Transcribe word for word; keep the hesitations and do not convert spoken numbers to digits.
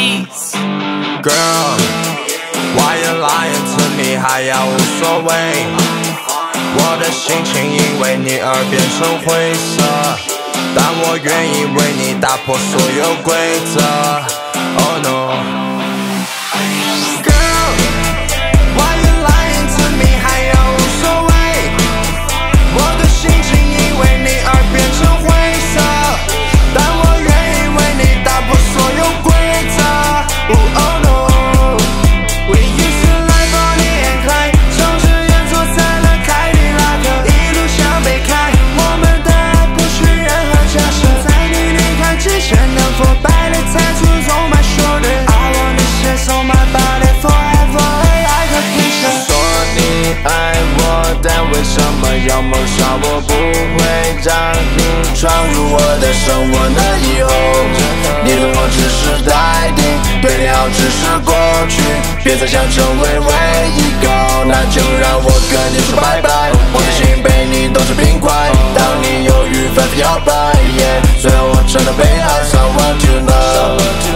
Peace Girl, why you lying to me 还要无所谓？我的心情因为你而变成灰色，但我愿意为你打破所有规则。Oh no, girl, why you lying to me 还要无所谓？我的心情因为你而变成灰色，但我愿意为你打破所有规则。Oh, oh no, we used to live on the incline， 从实验座在了凯迪拉克，一路向北开，我们的爱不需任何假设，在你离开之前能否摆的tattoo on my shoulder I wanna share on my body forever like a picture。 说你爱我，但为什么要谋杀我？不会让你闯入我的生活，那以后你对我只是代替，对你好只是过去，别再想成为唯一个，那就让我跟你说拜拜。我的心被你冻成冰块，当你犹豫反复摇摆，yeah， 最后我成了被爱 someone to know。